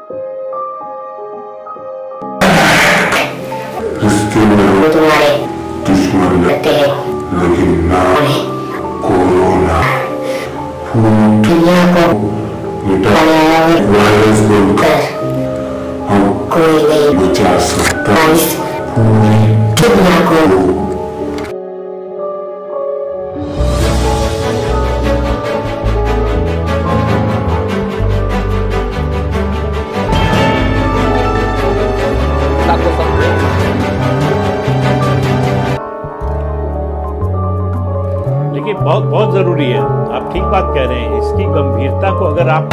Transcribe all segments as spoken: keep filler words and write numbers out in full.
रिश्ते में तुम्हारे दुश्मन लगते हैं, लेकिन ना कोरोना दुनिया को मिटाने वायरस बोलकर हम कोई नहीं बचा सकता इस पूरी दुनिया को। देखिए बहुत बहुत जरूरी है, आप ठीक बात कह रहे हैं। इसकी गंभीरता को अगर आप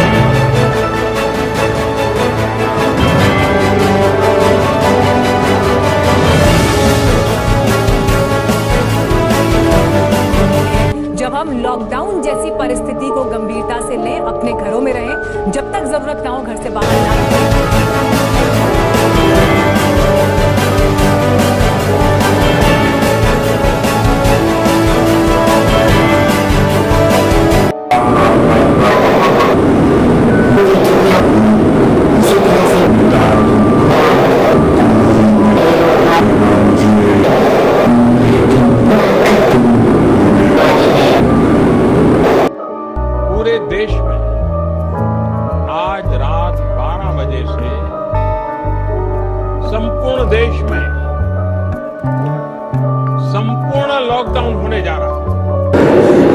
जब हम लॉकडाउन जैसी परिस्थिति को गंभीरता से लें, अपने घरों में रहें, जब तक जरूरत ना हो घर से बाहर ना निकलें। पूरे देश में आज रात बारह बजे से संपूर्ण देश में संपूर्ण लॉकडाउन होने जा रहा है।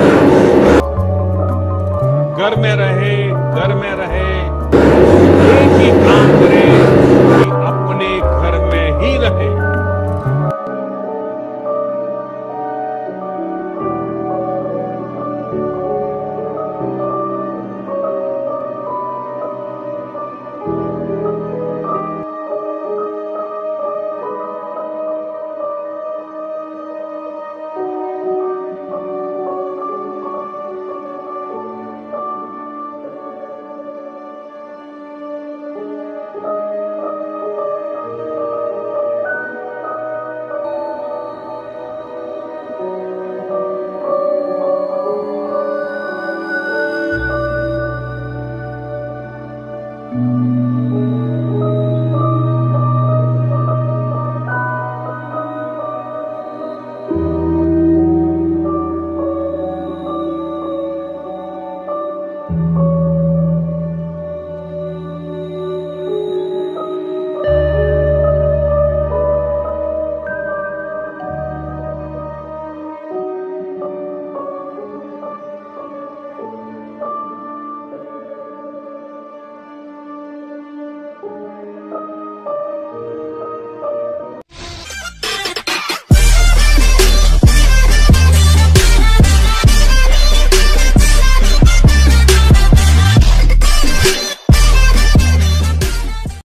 घर में रहे, घर में रहे, एक ही काम करे कि अपने घर में ही रहे। Mm-hmm.